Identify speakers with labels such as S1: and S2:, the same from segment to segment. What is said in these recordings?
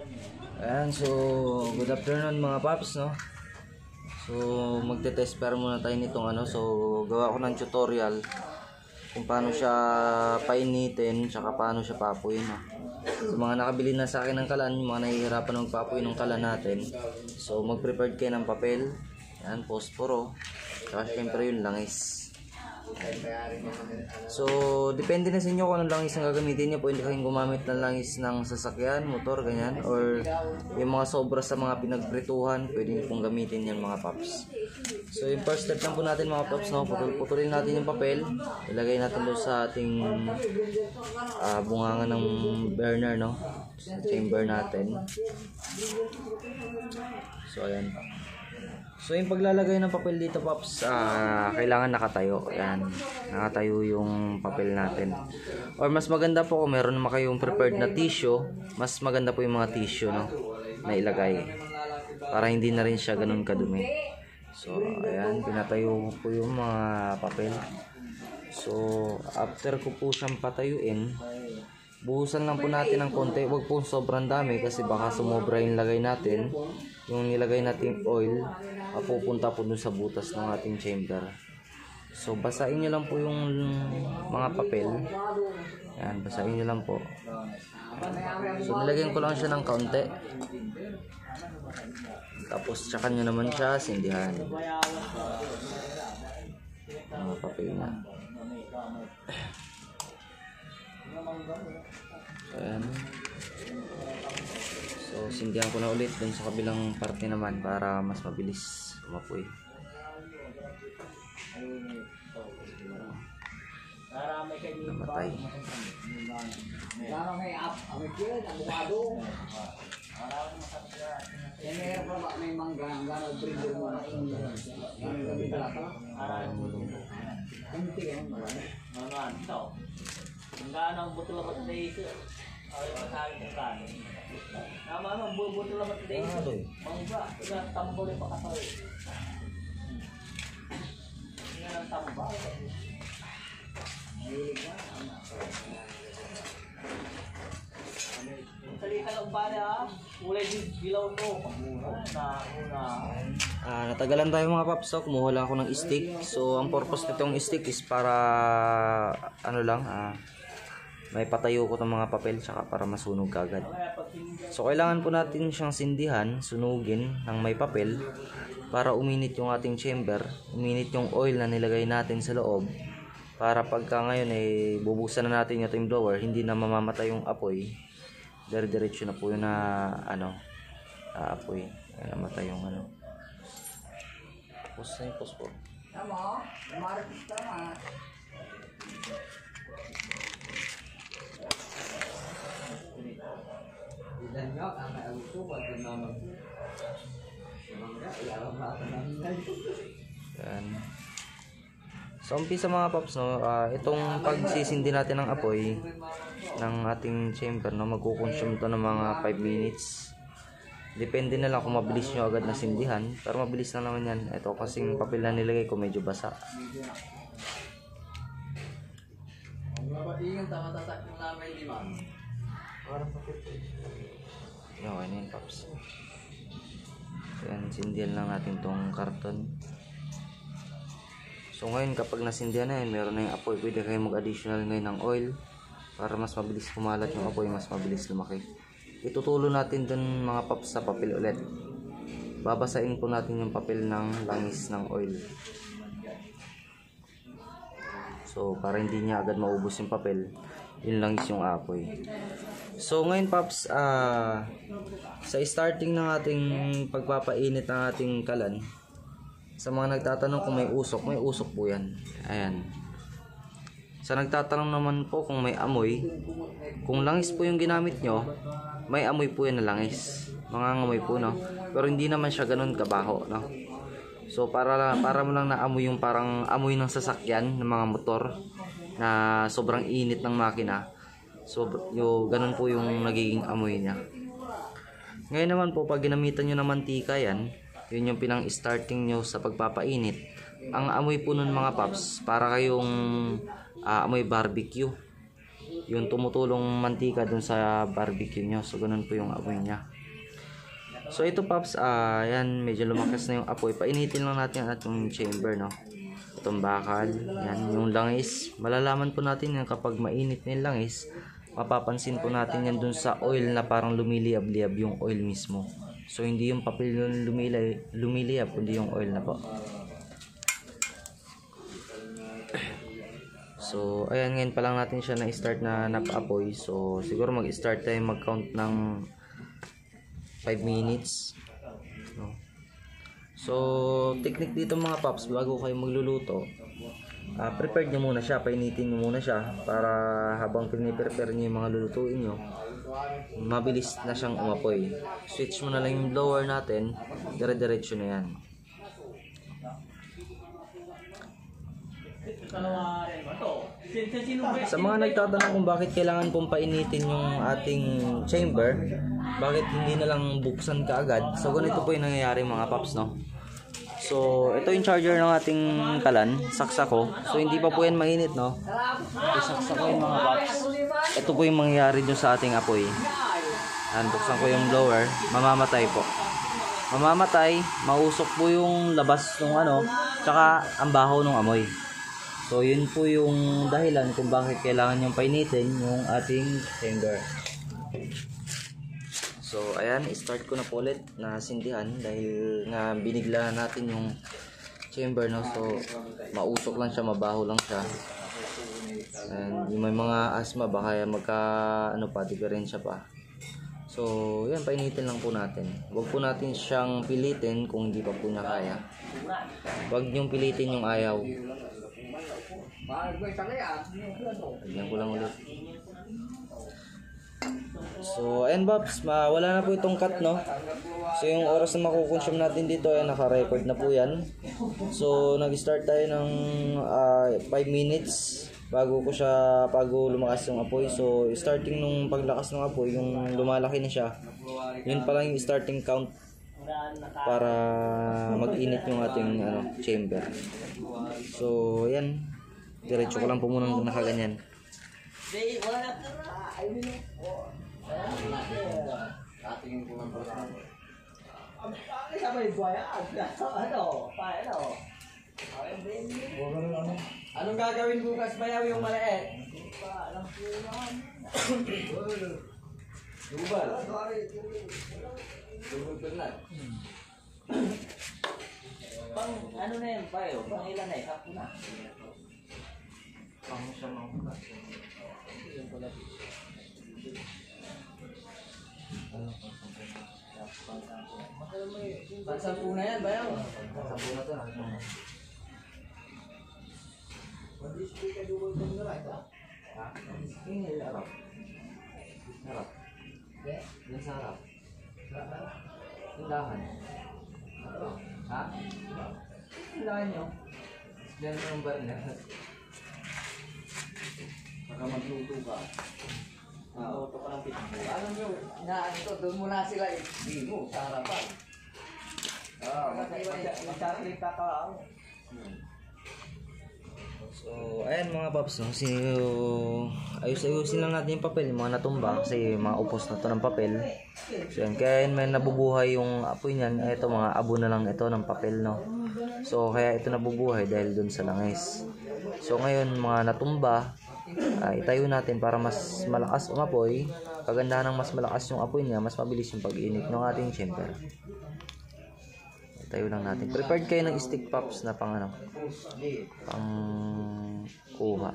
S1: Ayan, so good afternoon mga paps, no? So magte-test pair muna tayo nitong ano. So gawa ko ng tutorial kung paano siya painitin, tsaka paano siya papuin, no? So mga nakabili na sa akin ng kalan, yung mga nahihirapan magpapuin ng kalan natin, so mag-prepared kayo ng papel, yan, posporo, tsaka syempre yung langis. So depende na sa inyo kung anong langis ang gagamitin niyo. Pwede kayong gumamit ng langis ng sasakyan, motor, ganyan, or yung mga sobra sa mga pinagprituhan, pwede niyo pong gamitin yan mga paps. So yung first step lang po natin mga paps, no? Putulin natin yung papel, ilagay natin doon sa ating bunganga ng burner, no? Sa chamber natin. So ayan. So yung paglalagay ng papel dito paps, kailangan nakatayo. Yan, nakatayo yung papel natin. Or mas maganda po kung meron naman kayong prepared na tissue, mas maganda po yung mga tissue, no, na ilagay, para hindi na rin siya ganun kadumi. So ayan, pinatayo ko po yung mga papel. So after ko po siyang patayuin, buhusan lang po natin ng konti. Huwag po sobrang dami kasi baka sumobra yung lagay natin. Yung nilagay natin oil, pupunta po dun sa butas ng ating chamber. So basahin nyo lang po yung mga papel. Yan, basahin nyo lang po. So nilagyan ko lang siya ng kaunti. Tapos tsakan nyo naman siya sindihan. Mga papel na. Ayan. So sindihan ko na ulit dun sa kabilang parte naman para mas mabilis umapoy. Namatay.
S2: Enggak ang buto labat sa iso. Ay masabi ng kan. Nama ang buto labat sa iso. Mangga, ina tambol pa kasal. Ina ang tambal. Salita lang ba na? Mulai dilaw to.
S1: Natagalan tayo mga paps. So, kumuha lang ako ng stick. So ang purpose nitong stick is para ano lang, may patayo ko ng mga papel tsaka para masunog agad. So kailangan po natin siyang sindihan, sunugin ng may papel para uminit yung ating chamber, uminit yung oil na nilagay natin sa loob, para pagka ngayon bubuksan na natin yung ating blower, hindi na mamamatay yung apoy. Diretso na po yun na apoy. Namatay yung ano. Tapos na yung posporo.
S3: Tama, marikis tama.
S1: Yan. So umpisa mga paps, no, itong pagsisindi natin ng apoy ng ating chamber, no, magkukonsume to ng mga 5 minutes. Depende na lang kung mabilis nyo agad na sindihan, pero mabilis na naman yan. Ito kasing papel na nilagay ko medyo basa. Okay na yun paps. Yan, sindihan lang natin tong karton. So ngayon kapag nasindihan na yun, meron na yung apoy, pwede kayo mag-additional ngayon ng oil para mas mabilis kumalat yung apoy, mas mabilis lumaki. Itutulo natin dun mga paps sa papel ulit. Babasain po natin yung papel ng langis ng oil. So para hindi niya agad maubos yung papel, yung langis yung apoy. So ngayon paps, sa starting ng ating pagpapainit ng ating kalan, sa mga nagtatanong kung may usok po yan. Ayan. Sa nagtatanong naman po kung may amoy, kung langis po yung ginamit nyo, may amoy po yan na langis. Mangangamoy po, no? Pero hindi naman siya ganun kabaho, no? So para mo lang naamoy yung parang amoy ng sasakyan ng mga motor na sobrang init ng makina. So ganun po yung nagiging amoy niya. Ngayon naman po, pag ginamitan nyo ng mantika yan, yun yung pinang-starting nyo sa pagpapainit. Ang amoy po nun mga paps, para kayong amoy barbecue. Yung tumutulong mantika dun sa barbecue nyo. So ganun po yung amoy niya. So ito Pops, yan medyo lumakas na yung apoy. Painitin lang natin ang ating chamber, no. Itong bakal, yan yung langis. Malalaman po natin yan kapag mainit na yung langis. Mapapansin po natin yan dun sa oil na parang lumiliyab-liyab yung oil mismo. So hindi yung papel yung lumiliyab, kundi yung oil na po. So ayan, ngayon pa lang natin siya na-start na napa-apoy. So siguro mag-start tayo mag-count ng 5 minutes, no? So technique dito mga Pops, bago kayo magluluto, prepared nyo muna siya, painitin nyo muna siya para habang piniprepare nyo yung mga lulutuin nyo, mabilis na siyang umapoy. Switch mo na lang yung blower natin, dire-diretso na yan. Sa mga nagtatanong kung bakit kailangan pong painitin yung ating chamber, bakit hindi na lang buksan kaagad, so ganito po yung nangyayari mga Pops, no? So ito yung charger ng ating kalan, saksa ko. So hindi pa po yan mainit, no? Isaksa ko yung mga Pops. Ito po yung mangyayari dun sa ating apoy. Buksan ko yung blower, mamamatay po. Mamamatay, mausok po yung labas ng ano, tsaka ang baho ng amoy. So yun po yung dahilan kung bakit kailangan yung painitin yung ating chamber. So ayan, start ko na po ulit na sindihan dahil nga binigla natin yung chamber, no. So mausok lang siya, mabaho lang siya. And yung may mga asma baka magka ano pa, diferensya pa. So yan, painitin lang po natin. Huwag po natin siyang pilitin kung hindi pa po niya kaya. Huwag niyong pilitin yung ayaw. Lagyan ko lang ulit. So ayan Pops, wala na po itong cut, no. So yung oras na makukonsume natin dito ay naka-record na po yan. So nag-start tayo ng 5 minutes bago lumakas yung apoy. So starting nung paglakas ng apoy, yung lumalaki na siya, yun pa lang yung starting count para mag-init yung ating chamber. So yan, diretso ko lang po muna nakaganyan.
S3: Anong gagawin bukas, bayaw yung maliit? Dubal. Dubal.
S2: Pang ano na yan, bayo? Pang ilan na eh? Hapo na.
S1: Pang siya mga
S3: Pagsampu na yan, bayaw.
S1: Sampo na to.
S3: Mag-display ka dubal ko nila ito.
S1: Ha? Ini harap. Harap. Yan sa harap. Tindahan. Ha? Tindahan nyo. Diyan mo yung bar niya.
S3: Baka magluto ka.
S2: Auto ka ng pitbull.
S3: Alam nyo, inaano to, doon muna sila mo sa harapan.
S2: Mag-chocolate ka ka.
S1: So, ayan mga Pops, no? Ayus-ayusin lang natin yung papel, yung mga natumba kasi mga upos na to ng papel. So, yan, kaya yan, may nabubuhay yung apoy niyan. Ito, mga abo na lang ito ng papel, no? So, kaya ito nabubuhay dahil dun sa langis. So, ngayon, mga natumba, itayo natin para mas malakas umapoy. Kagandahan ng mas malakas yung apoy niya, mas mabilis yung pag-init ng ating chamber. Tayo lang natin. Prepared kayo ng stick Pops na pang pang kuha.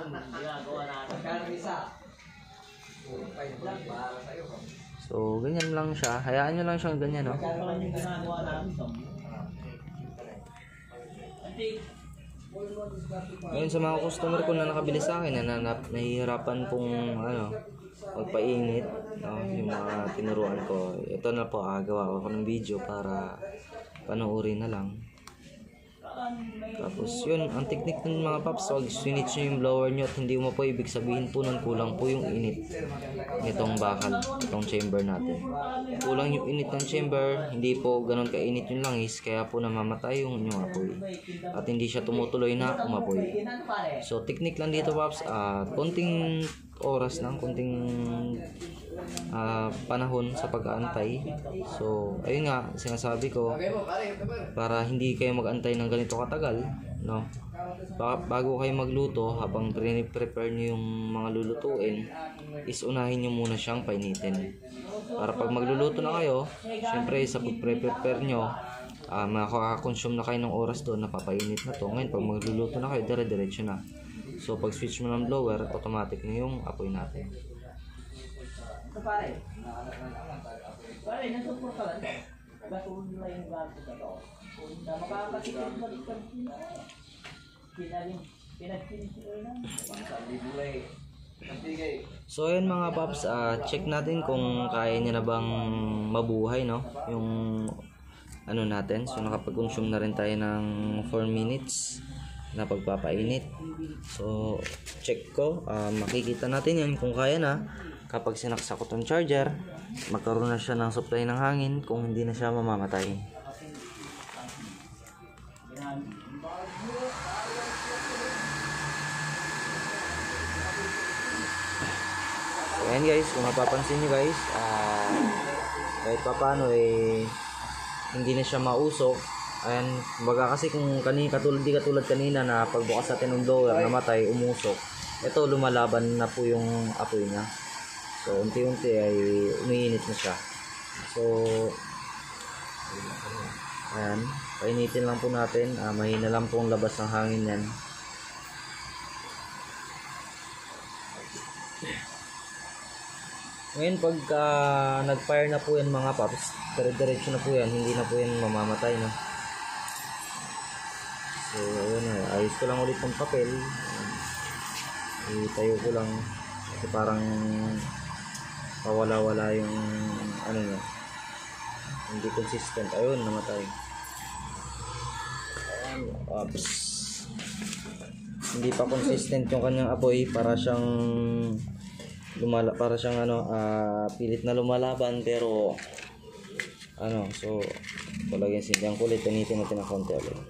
S1: So ganyan lang siya. Hayaan nyo lang siyang ganyan, no. Ngayon sa mga customer ko na nakabili sa akin, nahihirapan pong magpainit, no, yung mga tinuruan ko. Ito na po, gawa ko ng video para panoorin na lang. Tapos yun, ang technique ng mga Pops, wag switch nyo yung blower nyo at hindi mo po, ibig sabihin po nun kulang po yung init nitong bakal, itong chamber natin. Kulang yung init ng chamber, hindi po ganun kainit yung langis, kaya po namamatay yung inyong apoy at hindi siya tumutuloy na umapoy. So technique lang dito Pops, konting oras lang, konting panahon sa pag-aantay. So ayun nga, sinasabi ko, para hindi kayo mag-antay ng ganito katagal, no? Bago kayo magluto, habang prepare niyo yung mga lulutuin, is unahin niyo muna siyang painitin. Para pag magluluto na kayo, syempre sa pag-prepare nyo, makaka-consume na kayo ng oras doon, napapainit na to. Ngayon pag magluluto na kayo, dire-diretso na. So pag switch mo ng blower, automatic na yung apoy natin.
S2: Pare, nasuporta lang. Gatuloy nila yung gamit na to. Kung makakasipin na dito,
S1: so ayun mga paps, check natin kung kaya niya na bang mabuhay, no, yung ano natin. So nakapag-consume na rin tayo ng 4 minutes na pagpapainit. So check ko, makikita natin yan kung kaya na. Kapag sinaksak ko tong charger, magkaroon na siya ng supply ng hangin, kung hindi na siya mamamatay. So ayan guys, kung mapapansin nyo guys, kahit pa paano hindi na siya mausok. Ayan, baga kasi kung katulad kanina na pagbukas natin ng blower, namatay, umusok. Ito lumalaban na po yung apoy niya. So unti-unti ay umiinit na siya. So ayan, painitin lang po natin, mahina lang po ang labas ng hangin yan. Ngayon pagka nag-fire na po yan mga paps, dire-diretso na po yan, hindi na po yan mamamatay, no? So ayun, ayos ko lang ulit ng papel, itayo ko lang kasi parang pawala-wala yung ano niya, hindi consistent. Ayun, namatay. Oops. Hindi pa consistent yung kanyang apoy, para siyang pilit na lumalaban, pero so palagyan sindihan ko ulit, tinitin natin ng konti ulit.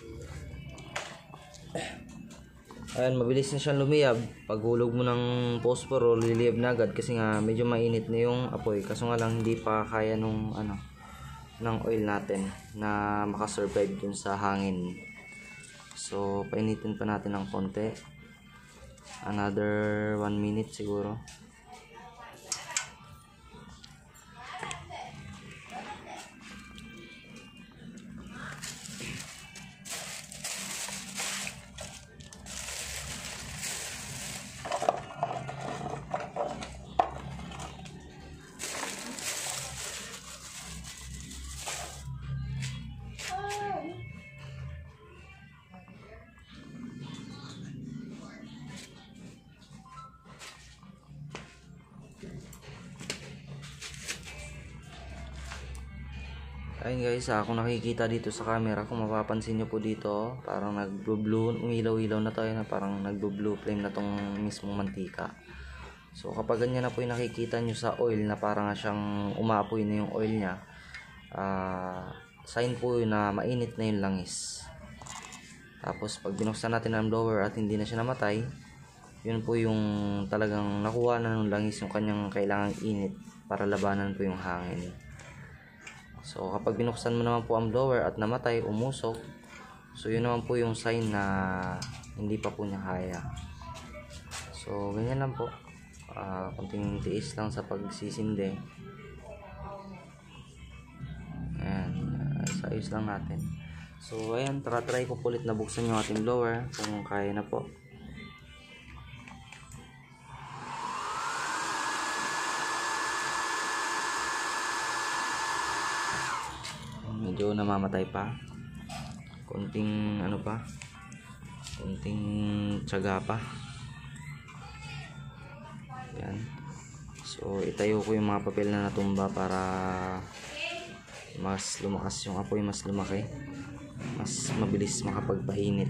S1: Ayan, mabilis na siyang lumiyab. Pag hulog mo ng posporo, liliyab na agad kasi nga medyo mainit na yung apoy. Kaso nga lang hindi pa kaya ng oil natin na makasurvive dun sa hangin. So painitin pa natin ng konti. Another 1 minute siguro. Ayun guys, kung nakikita dito sa camera, kung mapapansin nyo po dito, parang nag-blue, umilaw-ilaw na tayo, na parang nag-blue flame na tong mismong mantika. So kapag ganyan na po yung nakikita nyo sa oil, na parang siyang umaapoy na yung oil nya, sign po yun na mainit na yung langis. Tapos pag binuksan natin ang blower at hindi na siya namatay, yun po yung talagang nakuha na ng langis yung kanyang kailangang init para labanan po yung hangin. So kapag binuksan mo naman po ang blower at namatay, umusok, so yun naman po yung sign na hindi pa po niya kaya. So ganyan lang po, konting tiis lang sa pagsisindi. Ayan, ayos lang natin. So ayan, try ko ulit na buksan yung ating blower kung kaya na po. Medyo namamatay pa, konting konting tiyaga pa. Yan. So itayo ko yung mga papel na natumba para mas lumakas yung apoy, mas lumaki, mas mabilis makapagpainit.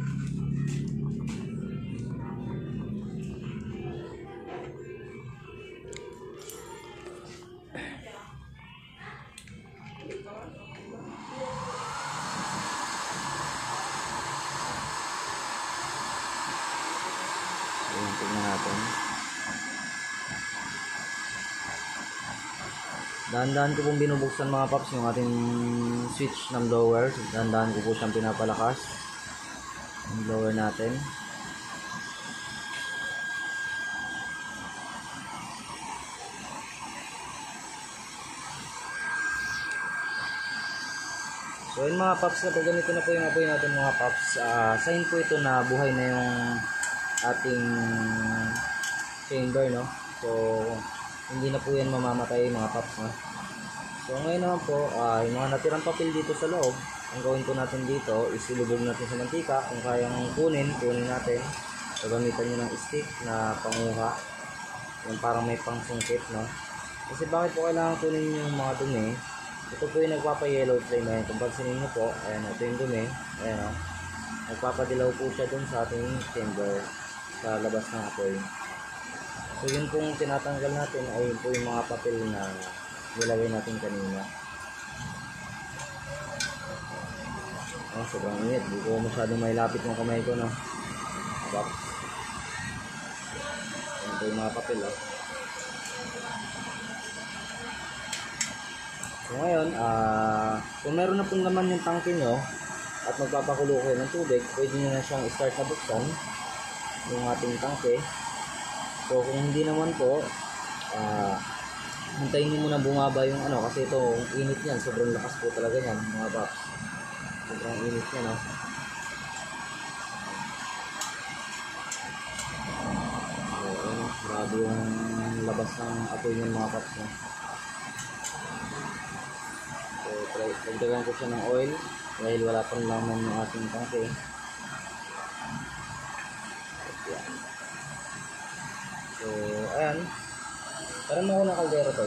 S1: Tingnan natin. Dahan-dahan ko pong binubuksan mga paps yung ating switch ng blower. Dahan-dahan ko po siyang pinapalakas yung blower natin. So yun mga paps, kapag ganito na po yung apoy natin mga paps, sign po ito na buhay na yung ating chamber, no? So hindi na po yan mamamatay mga paps, no? So ngayon naman po, yung mga natirang papel dito sa loob, ang gawin po natin dito is ilubog natin sa mantika. Kung kayang kunin natin. So gamitan nyo ng stick na panguha, yung parang may pangsungkit, no? Kasi bakit po kailangan kunin yung mga dumi? Ito po yung nagpapa-yellow flame na yun. Kung pansinin nyo po, ayan, ito yung dumi. Ayan, o. Nagpapadilaw po siya dun sa ating chamber sa labas ng apoy. So yun pong tinatanggal natin ay yun po yung mga papel na nilagay natin kanina. Sobrang init. Hindi ko masyadong may lapit ng kamay ko, no? Box. Ayan po yung mga papel, o. So ngayon, kung meron na pong laman yung tangke nyo at magpapakulo kayo ng tubig, pwede nyo na siyang start na buksan yung ating tangke. So kung hindi naman po, hintayin nyo muna bumaba yung ano, kasi ito, init yan, sobrang lakas po talaga yan mga paps. Sobrang init yan, no? So ayun, grabe yung labas ng apoy ng mga paps, no? Dagdagan ko siya ng oil dahil wala pang laman ng ating tangke. So ayan, parang ako ng kaldero to.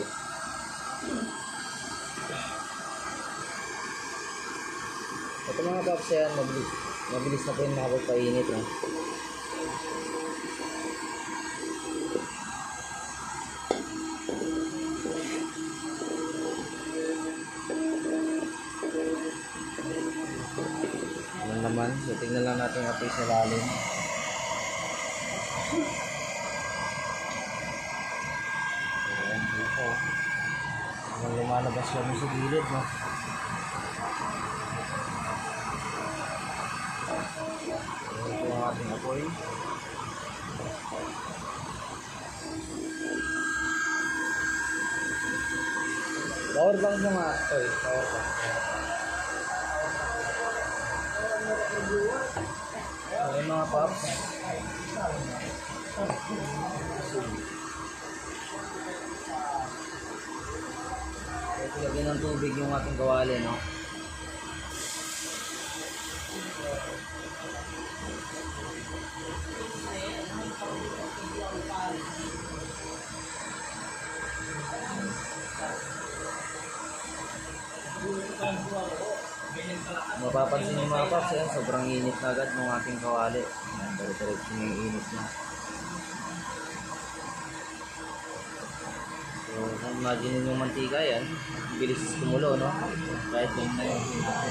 S1: Ito mga paps, yan, mabilis na po yung makapagpainit, no? Naman, so tignan lang natin yung apoy sa lalim. Ayan, dito. Hanggang lumalabas lang sa gilid, no? Ayan po ang ating apoy. Power bank mo nga. Oy, power bank. Okay mga paps, ito lagyan ng tubig yung ating kawali, no? Mapapansin nyo mga paps, yan, sobrang init na agad ng ating kawali. Yan, dire-diretso yung init na. So, kung imagine yung mantika yan, bilis kumulo, no? Kahit yung na yung natin.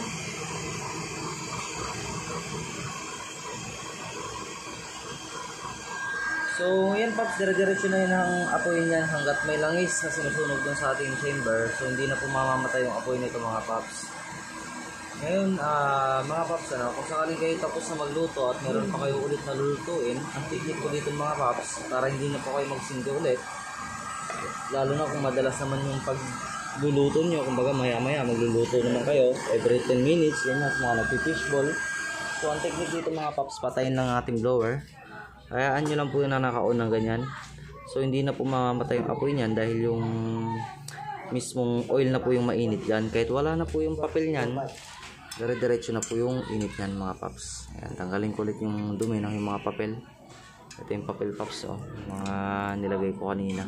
S1: So, yan paps, dire-diretso na yun ang apoy niyan hanggat may langis na sinusunog dun sa ating chamber. So, hindi na po mamamatay yung apoy nito mga paps. Ngayon, mga paps, kung sakaling kayo tapos na magluto at meron pa kayo ulit na lulutuin, ang technique ko dito mga paps, para hindi na po kayo magsindi ulit, lalo na kung madalas naman yung pagluluto nyo, kumbaga maya-maya magluluto naman kayo, every 10 minutes, yan na, mga nagpipishball. So, ang technique dito mga paps, patayin lang ating blower. Hayaan nyo lang po yung naka-on ng ganyan. So, hindi na po mamamatay yung apoy niyan dahil yung mismong oil na po yung mainit dyan. Kahit wala na po yung papel niyan, dire-diretso na po yung init niyan mga paps. Ayan, tanggalin ko ulit yung dumi ng yung mga papel. Ito yung papel paps, oh, mga nilagay ko kanina.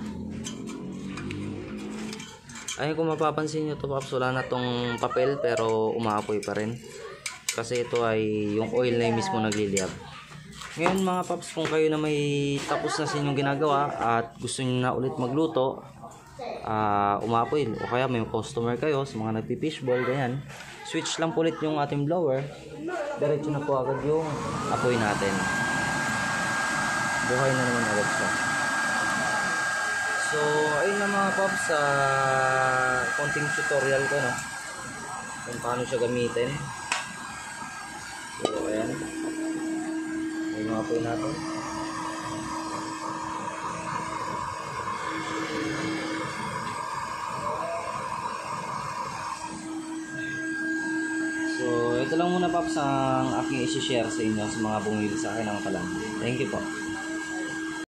S1: Ayun, kung mapapansin nyo to paps, wala na tong papel pero umaapoy pa rin. Kasi ito ay yung oil na yung mismo nagliliyab. Ngayon mga paps, kung kayo na may tapos na sa inyong ginagawa at gusto nyo na ulit magluto, umaapoy, o kaya may customer kayo sa mga nagpipishball, ganyan, switch lang po ulit yung ating blower, diretso na po agad yung apoy natin. Buhay na naman agad siya. So So, ayun na mga paps, sa konting tutorial ko, no? Kung paano siya gamitin. So, ayan. Ayun mga po natin. So, ito lang muna paps ang aking isi-share sa inyo sa mga bumili sa akin ng kalan. Thank you po.